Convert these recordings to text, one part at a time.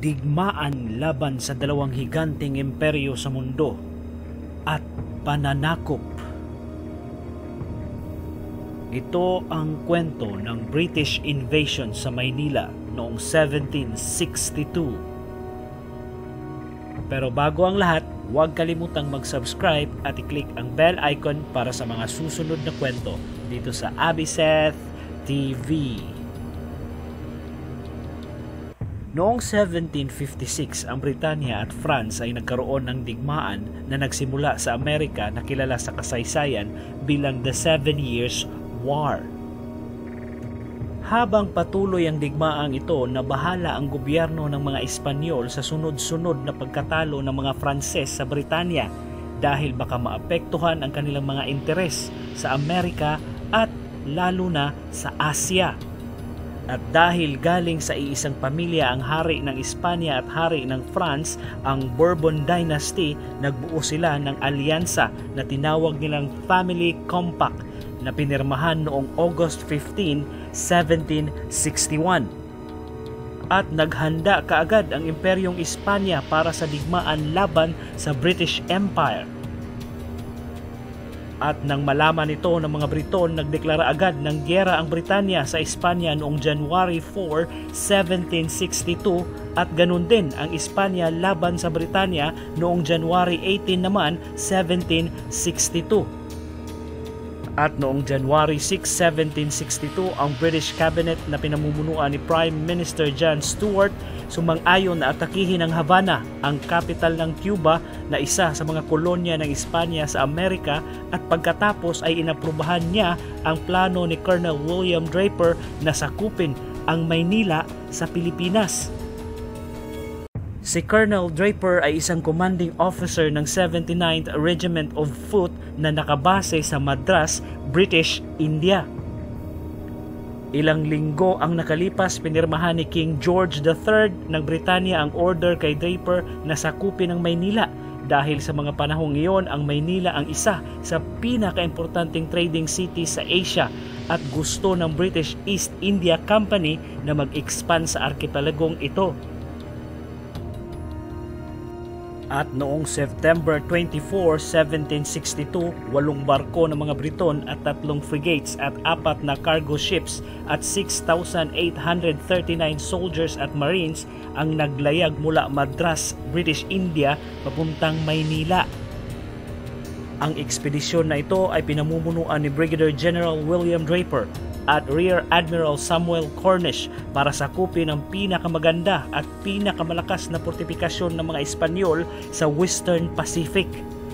digmaan laban sa dalawang higanteng imperyo sa mundo at pananakop. Ito ang kwento ng British invasion sa Maynila noong 1762. Pero bago ang lahat, huwag kalimutang mag-subscribe at i-click ang bell icon para sa mga susunod na kwento dito sa Abiseth TV. Noong 1756, ang Britanya at France ay nagkaroon ng digmaan na nagsimula sa Amerika na kilala sa kasaysayan bilang the 7 Years' War. Habang patuloy ang digmaang ito, nabahala ang gobyerno ng mga Espanyol sa sunod-sunod na pagkatalo ng mga Franses sa Britanya dahil baka maapektuhan ang kanilang mga interes sa Amerika at lalo na sa Asya. At dahil galing sa iisang pamilya ang hari ng Espanya at hari ng France, ang Bourbon Dynasty, nagbuo sila ng alyansa na tinawag nilang Family Compact na pinirmahan noong August 15, 1761. At naghanda kaagad ang Imperyong Espanya para sa digmaan laban sa British Empire. At nang malaman ito ng mga Briton, nagdeklara agad ng gyera ang Britanya sa Espanya noong January 4, 1762 at ganun din ang Espanya laban sa Britanya noong January 18 naman, 1762. At noong January 6, 1762, ang British Cabinet na pinamumunuan ni Prime Minister John Stuart sumang-ayon na atakihin ang Havana, ang capital ng Cuba na isa sa mga kolonya ng Espanya sa Amerika, at pagkatapos ay inaprubahan niya ang plano ni Colonel William Draper na sakupin ang Maynila sa Pilipinas. Si Colonel Draper ay isang commanding officer ng 79th Regiment of Foot na nakabase sa Madras, British India. Ilang linggo ang nakalipas, pinirmahan ni King George III ng Britanya ang order kay Draper na sakupin ang Maynila. Dahil sa mga panahong iyon, ang Maynila ang isa sa pinaka-importanting trading city sa Asia at gusto ng British East India Company na mag-expand sa archipelagong ito. At noong September 24, 1762, 8 barko ng mga Briton at 3 frigates at 4 na cargo ships at 6,839 soldiers at marines ang naglayag mula Madras, British India, papuntang Maynila. Ang ekspedisyon na ito ay pinamumunuan ni Brigadier General William Draper at Rear Admiral Samuel Cornish para sakupin ang pinakamaganda at pinakamalakas na portifikasyon ng mga Espanyol sa Western Pacific.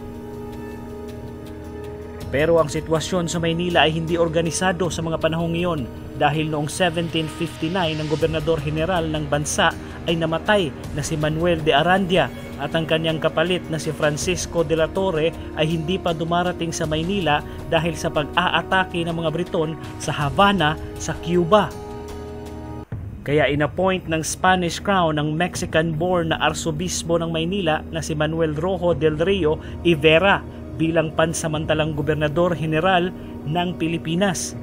Pero ang sitwasyon sa Maynila ay hindi organisado sa mga panahong iyon dahil noong 1759 ang gobernador general ng bansa ay namatay na si Manuel de Arandia at ang kanyang kapalit na si Francisco de la Torre ay hindi pa dumarating sa Maynila dahil sa pag-aatake ng mga Briton sa Havana sa Cuba. Kaya inappoint ng Spanish Crown ang Mexican-born na Arsobispo ng Maynila na si Manuel Rojo del Rio y Vera bilang pansamantalang gobernador general ng Pilipinas.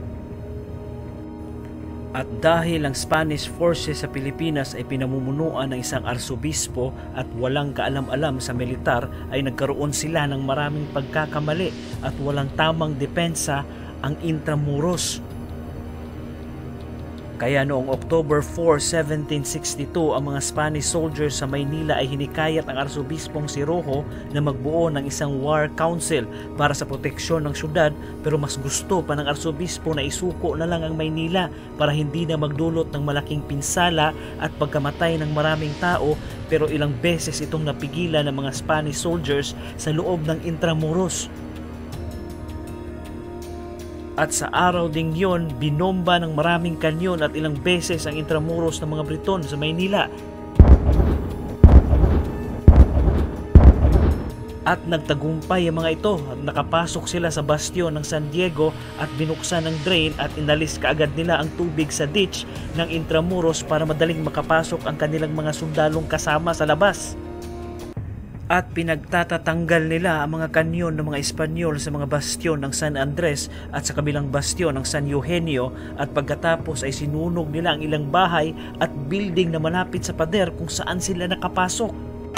At dahil ang Spanish forces sa Pilipinas ay pinamumunuan ng isang arsobispo at walang kaalam-alam sa militar, ay nagkaroon sila ng maraming pagkakamali at walang tamang depensa ang Intramuros. Kaya noong October 4, 1762, ang mga Spanish soldiers sa Maynila ay hinikayat ang arsobispong si Rojo na magbuo ng isang war council para sa proteksyon ng syudad, pero mas gusto pa ng arsobispo na isuko na lang ang Maynila para hindi na magdulot ng malaking pinsala at pagkamatay ng maraming tao, pero ilang beses itong napigilan ng mga Spanish soldiers sa loob ng Intramuros. At sa araw ding yon, binomba ng maraming kanyon at ilang beses ang Intramuros ng mga Briton sa Maynila. At nagtagumpay ang mga ito at nakapasok sila sa bastion ng San Diego at binuksan ang drain at inalis kaagad nila ang tubig sa ditch ng Intramuros para madaling makapasok ang kanilang mga sundalong kasama sa labas. at pinagtatatanggal nila ang mga kanyon ng mga Espanyol sa mga bastion ng San Andres at sa kabilang bastion ng San Eugenio, at pagkatapos ay sinunog nila ang ilang bahay at building na malapit sa pader kung saan sila nakapasok.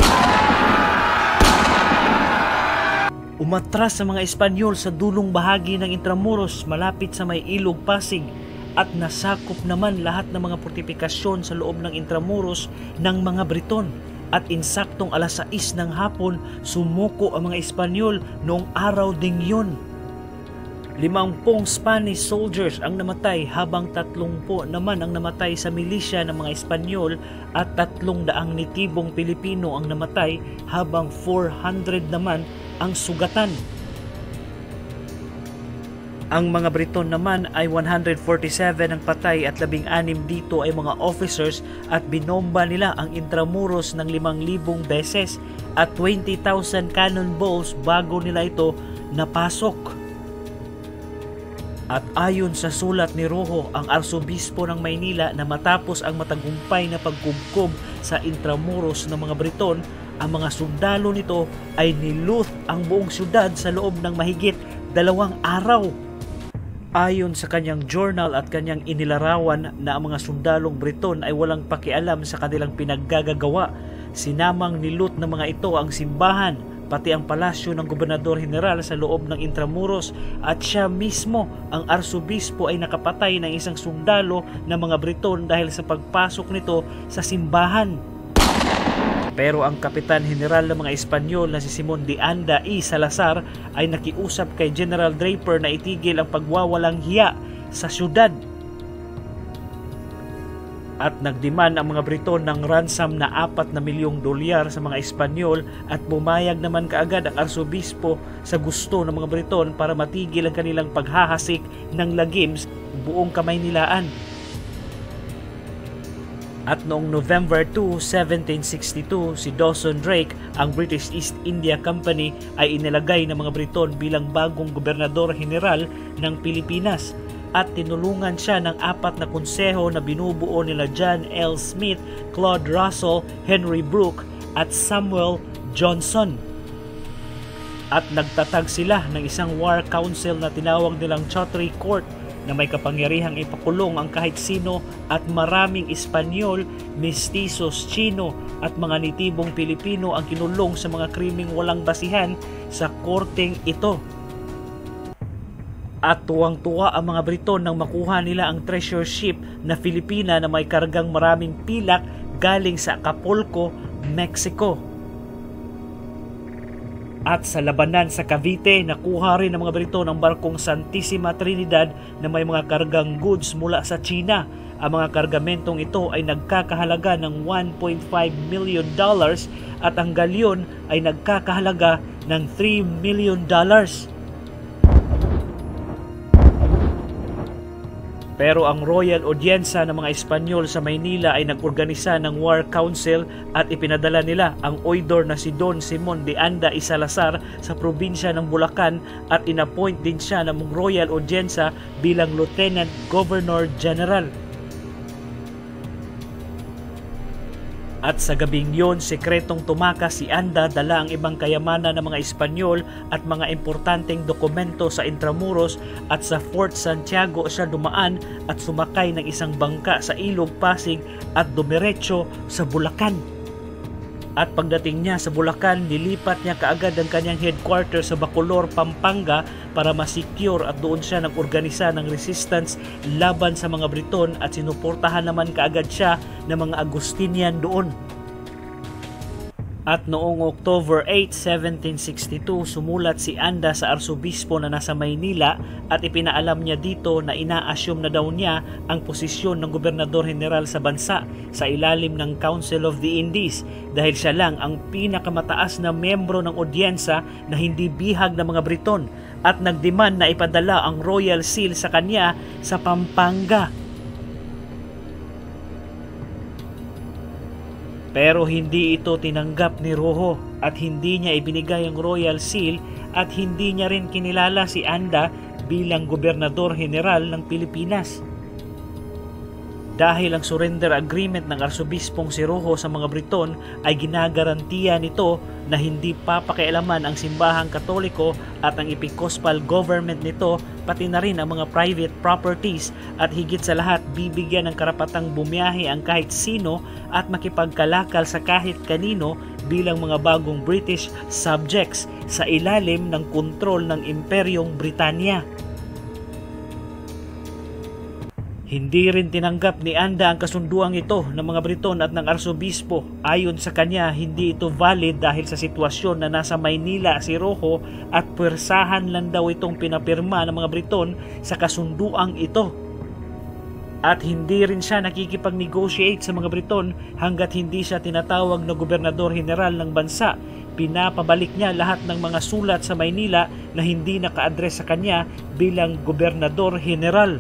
Umatras sa mga Espanyol sa dulong bahagi ng Intramuros malapit sa may ilog Pasig at nasakop naman lahat ng mga fortifikasyon sa loob ng Intramuros ng mga Briton. At insaktong alas 6 ng hapon, sumuko ang mga Espanyol noong araw ding yun. 50 Spanish soldiers ang namatay habang 30 naman ang namatay sa milisya ng mga Espanyol at 300 nitibong Pilipino ang namatay habang 400 naman ang sugatan. Ang mga Briton naman ay 147 ang patay at 16 dito ay mga officers at binomba nila ang Intramuros ng 5,000 beses at 20,000 cannonballs bago nila ito napasok. At ayon sa sulat ni Rojo, ang Arsobispo ng Maynila, na matapos ang matagumpay na pagkubkob sa Intramuros ng mga Briton, ang mga sundalo nito ay niluth ang buong syudad sa loob ng mahigit 2 araw. Ayon sa kanyang journal at kanyang inilarawan na ang mga sundalong Briton ay walang pakialam sa kanilang pinaggagawa. Sinamang nilut ng mga ito ang simbahan, pati ang palasyo ng Gobernador General sa loob ng Intramuros, at siya mismo, ang Arsobispo, ay nakapatay ng isang sundalo ng mga Briton dahil sa pagpasok nito sa simbahan. Pero ang Kapitan General ng mga Espanyol na si Simon de Anda y Salazar ay nakiusap kay General Draper na itigil ang pagwawalang hiya sa syudad. At nagdemand ang mga Briton ng ransom na $4 milyong sa mga Espanyol, at pumayag naman kaagad ang Arsobispo sa gusto ng mga Briton para matigil ang kanilang paghahasik ng lagim sa buong Kamaynilaan. At noong November 2, 1762, si Dawson Drake, ang British East India Company, ay inilagay ng mga Briton bilang bagong gobernador general ng Pilipinas, at tinulungan siya ng 4 na konseho na binubuo nila John L. Smith, Claude Russell, Henry Brooke at Samuel Johnson. At nagtatag sila ng isang war council na tinawag nilang Chautrey Court, na may kapangyarihang ipakulong ang kahit sino, at maraming Espanyol, Mestizos, Chino at mga nitibong Pilipino ang kinulong sa mga krimeng walang basihan sa korteng ito. At tuwang-tuwa ang mga Briton nang makuha nila ang treasure ship na Filipina na may kargang maraming pilak galing sa Acapulco, Mexico. At sa labanan sa Cavite, nakuha rin ng mga Briton ang barkong Santissima Trinidad na may mga kargang goods mula sa China. Ang mga kargamentong ito ay nagkakahalaga ng $1.5 million at ang galyon ay nagkakahalaga ng $3 million. Pero ang Royal Audienza ng mga Espanyol sa Maynila ay nag-organisa ng War Council at ipinadala nila ang oidor na si Don Simon de Anda y Salazar sa probinsya ng Bulacan, at inappoint din siya ng Royal Audienza bilang Lieutenant Governor General. At sa gabing yon, sekretong tumakas si Anda, dala ang ibang kayamanan ng mga Espanyol at mga importanteng dokumento sa Intramuros, at sa Fort Santiago siya dumaan at sumakay ng isang bangka sa Ilog Pasig at dumiretso sa Bulacan. At pagdating niya sa Bulacan, nilipat niya kaagad ang kanyang headquarters sa Bacolor, Pampanga para masecure, at doon siya nag-organisa ng resistance laban sa mga Briton, at sinuportahan naman kaagad siya ng mga Agustinian doon. At noong October 8, 1762, sumulat si Anda sa Arsobispo na nasa Maynila at ipinaalam niya dito na ina-assume na daw niya ang posisyon ng Gobernador General sa bansa sa ilalim ng Council of the Indies, dahil siya lang ang pinakamataas na membro ng audiensa na hindi bihag ng mga Briton, at nagdemand na ipadala ang Royal Seal sa kanya sa Pampanga. Pero hindi ito tinanggap ni Rojo at hindi niya ibinigay ang Royal Seal, at hindi niya rin kinilala si Anda bilang Gobernador General ng Pilipinas. dahil ang surrender agreement ng Arsobispong si Rojo sa mga Briton ay ginagarantiya nito na hindi papakialaman ang simbahang Katoliko at ang episcopal government nito, pati na rin ang mga private properties, at higit sa lahat bibigyan ng karapatang bumiyahe ang kahit sino at makipagkalakal sa kahit kanino bilang mga bagong British subjects sa ilalim ng kontrol ng Imperyong Britanya. Hindi rin tinanggap ni Anda ang kasunduang ito ng mga Briton at ng Arsobispo. Ayon sa kanya, hindi ito valid dahil sa sitwasyon na nasa Maynila si Rojo at puwersahan lang daw itong pinapirma ng mga Briton sa kasunduang ito. At hindi rin siya nakikipag-negotiate sa mga Briton hanggat hindi siya tinatawag na gobernador general ng bansa. Pinapabalik niya lahat ng mga sulat sa Maynila na hindi naka-address sa kanya bilang gobernador general.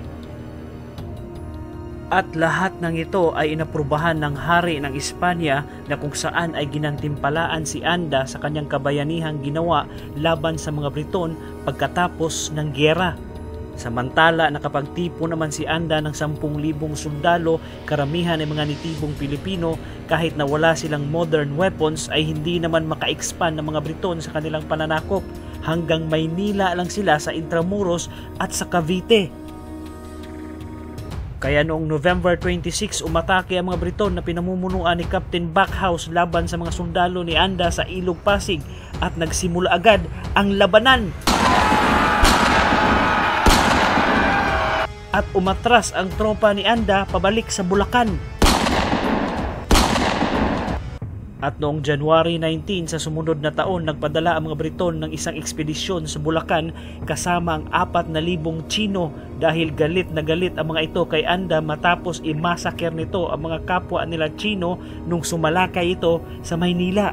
At lahat ng ito ay inaprubahan ng hari ng Espanya na kung saan ay ginantimpalaan si Anda sa kanyang kabayanihang ginawa laban sa mga Briton pagkatapos ng gyera. Samantala, nakapagtipo naman si Anda ng 10,000 sundalo, karamihan ay mga nitibong Pilipino. Kahit na wala silang modern weapons ay hindi naman maka-expand ng mga Briton sa kanilang pananakop. Hanggang Maynila lang sila sa Intramuros at sa Cavite. Kaya noong November 26, umatake ang mga Briton na pinamumunuan ni Captain Backhouse laban sa mga sundalo ni Anda sa Ilog Pasig at nagsimula agad ang labanan. At umatras ang tropa ni Anda pabalik sa Bulacan. At noong January 19 sa sumunod na taon, nagpadala ang mga Briton ng isang ekspedisyon sa Bulacan kasama ang 4,000 Tsino dahil galit na galit ang mga ito kay Anda matapos i-massacre nito ang mga kapwa nila Tsino nung sumalakay ito sa Maynila.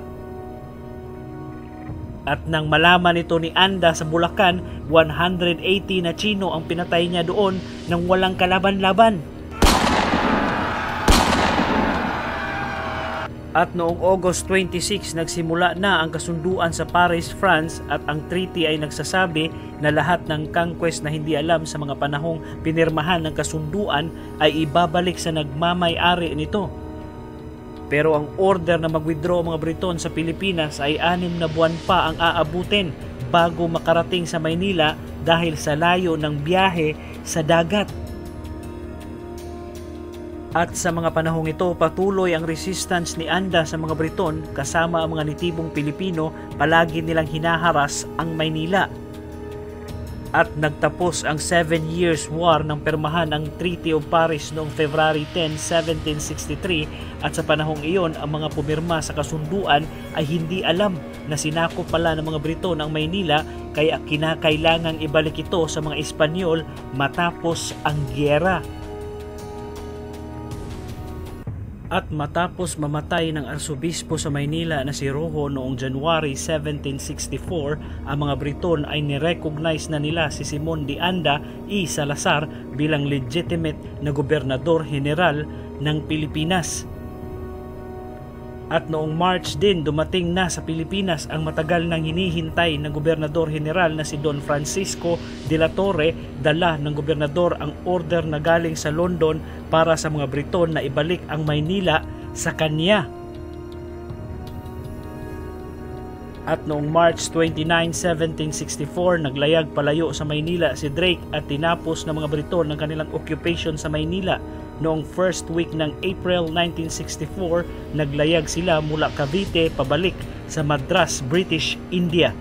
At nang malaman ito ni Anda sa Bulacan, 180 na Tsino ang pinatay niya doon nang walang kalaban-laban. At noong August 26, nagsimula na ang kasunduan sa Paris, France, at ang treaty ay nagsasabi na lahat ng conquest na hindi alam sa mga panahong pinirmahan ng kasunduan ay ibabalik sa nagmamay-ari nito. Pero ang order na mag-withdraw mga Briton sa Pilipinas ay 6 na buwan pa ang aabutin bago makarating sa Maynila dahil sa layo ng biyahe sa dagat. At sa mga panahong ito, patuloy ang resistance ni Anda sa mga Briton kasama ang mga nitibong Pilipino, palagi nilang hinaharas ang Maynila. At nagtapos ang 7 Years' War ng permahan ng Treaty of Paris noong February 10, 1763 at sa panahong iyon, ang mga pumirma sa kasunduan ay hindi alam na sinakop pala ng mga Briton ang Maynila kaya kinakailangang ibalik ito sa mga Espanyol matapos ang gyera. At matapos mamatay ng Arsobispo sa Maynila na si Rojo noong January 1764, ang mga Briton ay nirecognize na nila si Simon de Anda y Salazar bilang legitimate na gobernador general ng Pilipinas. At noong March din, dumating na sa Pilipinas ang matagal nang hinihintay na gobernador general na si Don Francisco de la Torre. Dala ng gobernador ang order na galing sa London para sa mga Briton na ibalik ang Maynila sa kanya. At noong March 29, 1764, naglayag palayo sa Maynila si Drake at tinapos ng mga Briton ng kanilang occupation sa Maynila. Noong first week ng April 1964, naglayag sila mula Cavite pabalik sa Madras, British India.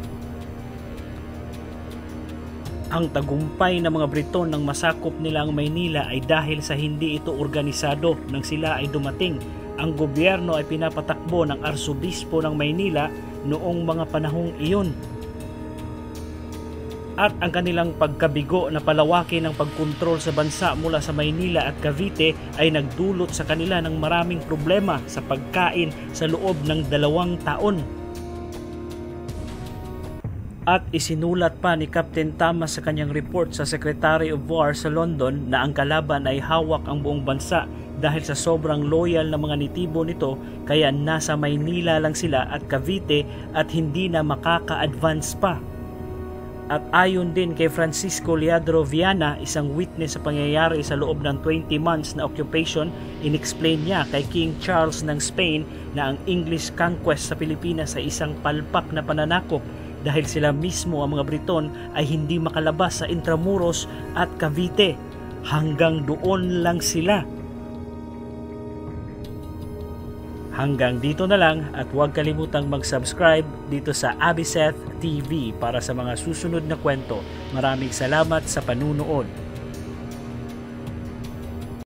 Ang tagumpay ng mga Briton nang masakop nila ang Maynila ay dahil sa hindi ito organisado. Nang sila ay dumating, ang gobyerno ay pinapatakbo ng Arsobispo ng Maynila noong mga panahong iyon. At ang kanilang pagkabigo na palawakin ng pagkontrol sa bansa mula sa Maynila at Cavite ay nagdulot sa kanila ng maraming problema sa pagkain sa loob ng 2 taon. At isinulat pa ni Captain Thomas sa kanyang report sa Secretary of War sa London na ang kalaban ay hawak ang buong bansa dahil sa sobrang loyal na mga nitibo nito, kaya nasa Maynila lang sila at Cavite at hindi na makaka-advance pa. At ayon din kay Francisco Leandro Viana, isang witness sa pangyayari sa loob ng 20 months na occupation, inexplain niya kay King Charles ng Spain na ang English conquest sa Pilipinas ay isang palpak na pananakop dahil sila mismo ang mga Briton ay hindi makalabas sa Intramuros at Cavite. Hanggang doon lang sila. Hanggang dito na lang at huwag kalimutang mag-subscribe dito sa Abiseth TV para sa mga susunod na kwento. Maraming salamat sa panunood.